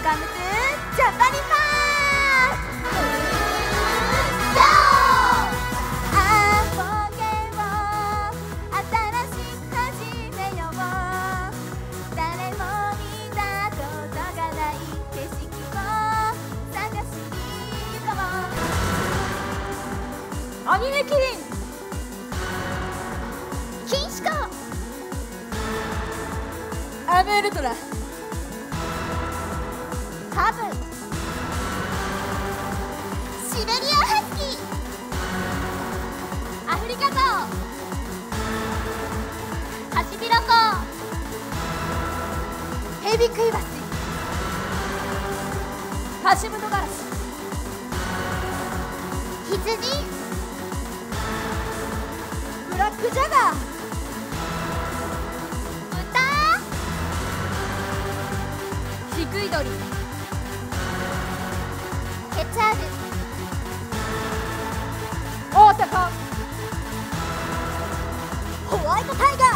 カムトゥジャパニパアニメキリンキンシコアムールトラカブシベリアハスキーアフリカゾウハシビロコウヘビクイワシカシブトガラシ羊ブラックジャガー豚ヒクイドリケツァールオオタカホワイトタイガー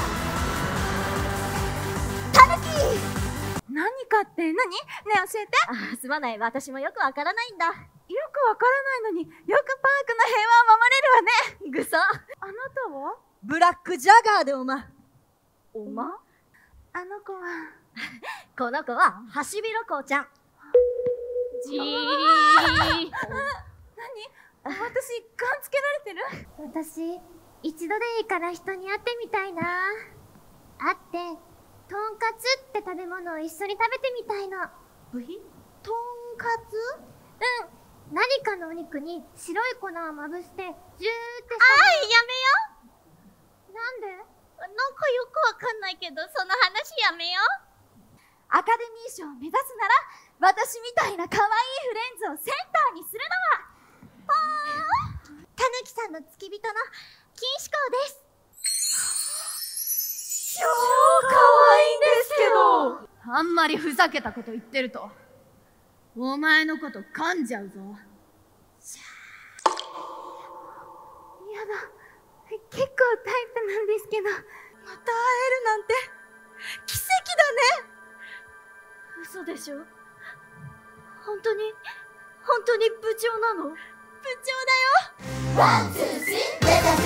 タヌキ何かって何？ねえ教えて。あ、すまない、私もよくわからないんだ。よくわからないのによくパークの平和を守れるわね。ぐそ。あなたはブラックジャガーでおま。おま？あの子はこの子はハシビロコウちゃん。じー何？私ガンつけられてる？ 私一度でいいから人に会ってみたいな。会ってとんかつって食べ物を一緒に食べてみたいの。 とんかつ？ うん。何かのお肉に白い粉をまぶしてジューって。あー、やめよ。 なんで？ なんかよくわかんないけど、その話やめよう。アカデミー賞を目指すなら、私みたいな可愛いフレンズをセンターにするのはたぬきさんの付き人のキンシコウです。 超可愛いんですけど。 あんまりふざけたこと言ってるとお前のこと噛んじゃうぞ。やだ、結構タイプなんですけど。 また会えるなんて奇跡だね。嘘でしょ？本当に部長なの？部長だよ。ワンツースリー